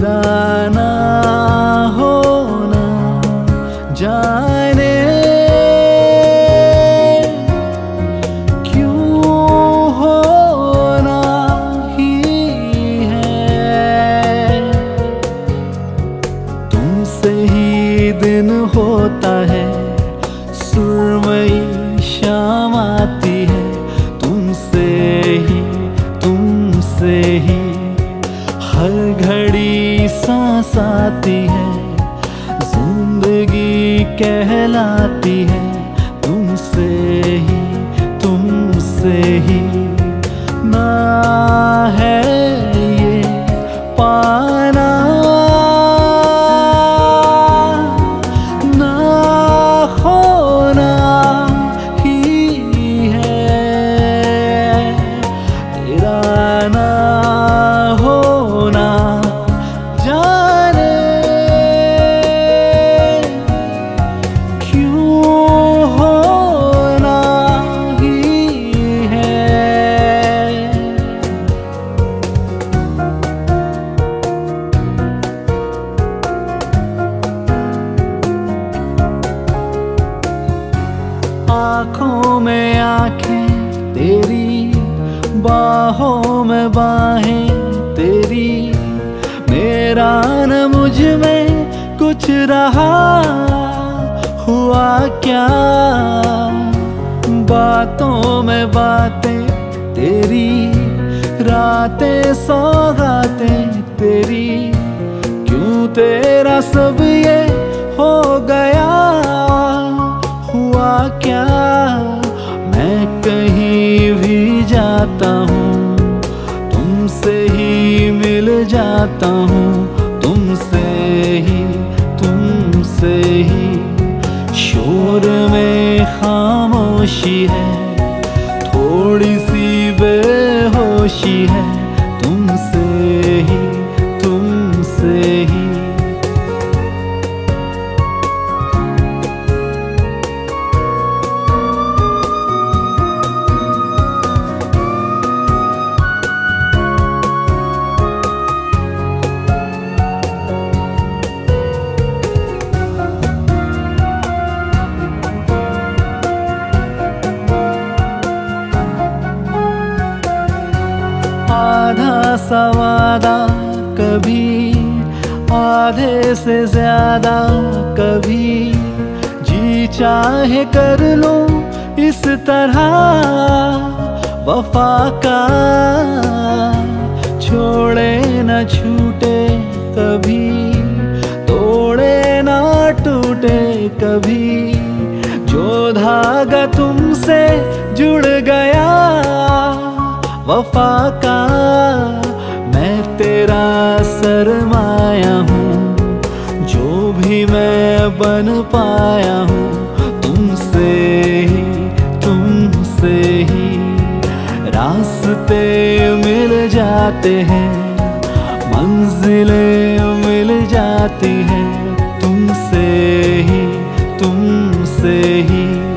तेरा ना होना जाने क्यों होना ही है। तुमसे ही दिन होता है, सुरमई शाम आती है। तुमसे ही हर घड़ी सांस आती है, जिंदगी कहलाती है। तुमसे ही ना है ये पाना, ना खोना ही है। तेरा ना होना जाने क्यों होना ही है। आँखों में आँखें तेरी, बाहों में बाहें तेरी। मेरा न मुझ में कुछ रहा, हुआ क्या? बातों में बातें तेरी, रातें सौगातें तेरी। क्यों तेरा सब ये हो गया, हुआ क्या? मैं कहीं भी जाता हूँ, तुमसे ही मिल जाता हूँ। तुमसे ही शोर में खामोशी है, थोड़ी सी बेहोशी है। तुमसे ही आधा सवादा कभी, आधे से ज्यादा कभी। जी चाहे कर लो इस तरह वफा का, छोड़े न छूटे कभी, तोड़े न टूटे कभी। जो धागा तुमसे जुड़ गया वफा का, मैं तेरा सरमाया हूँ। जो भी मैं बन पाया हूँ, तुमसे ही रास्ते मिल जाते हैं, मंजिलें मिल जाती हैं। तुमसे ही